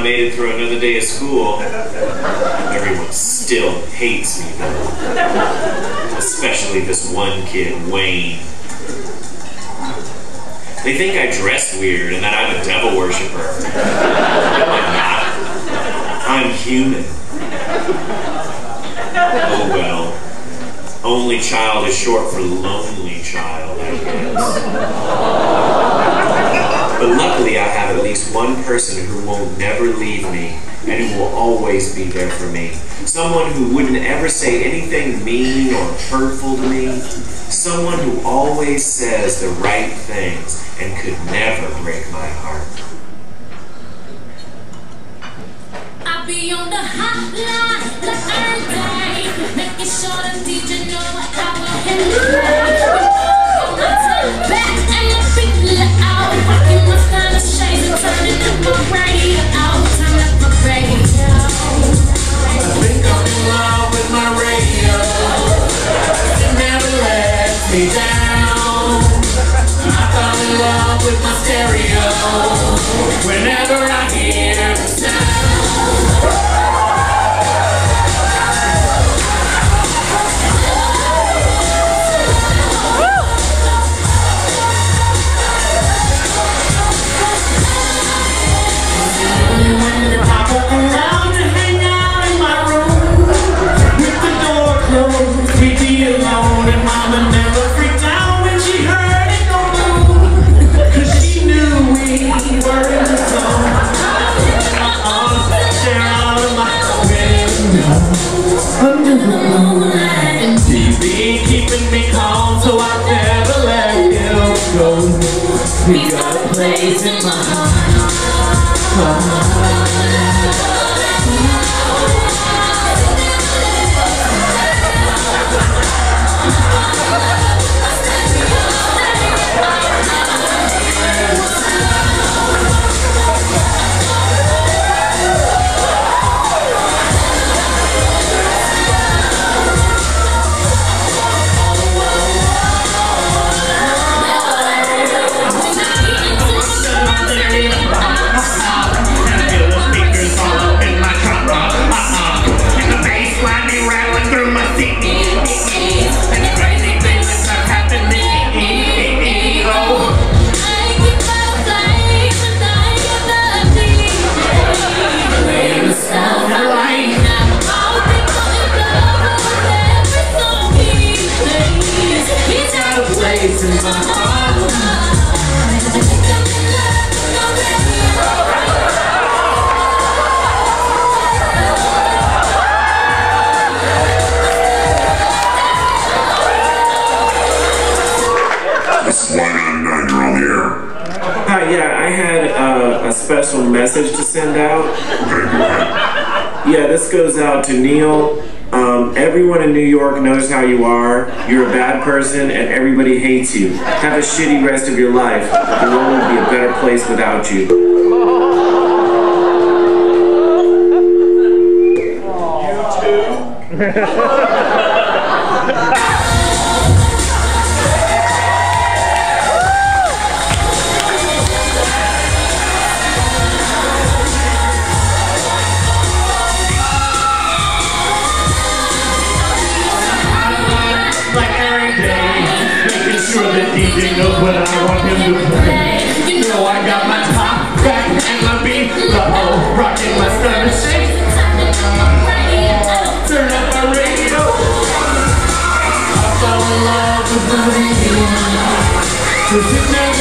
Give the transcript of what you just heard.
made it through another day of school. Everyone still hates me, though. Especially this one kid, Wayne. They think I dress weird and that I'm a devil worshiper. No, I'm not. I'm human. Oh well. Only child is short for lonely child, I guess. But luckily I have at least one person who won't never leave me and who will always be there for me. Someone who wouldn't ever say anything mean or hurtful to me. Someone who always says the right things and could never break my heart. I'll be on the hotline like every day, making sure the DJ know what I will hit the play. My time back and my feet let out, rocking my kind of shades and turning up my radio out, turn up my radio. I think I'm in love with my radio. It never lets me down. I fell in love with my stereo. Whenever I hear the sound. We got a place in my heart. A special message to send out. Yeah, this goes out to Neal. Everyone in New York knows how you are. You're a bad person and everybody hates you. Have a shitty rest of your life. The world will be a better place without you. You too? DJ knows what I want him to play. You know I got my top back and my beat low, rocking my stunner shake. Turn up my radio. I fell in love with the radio. 'Cause it never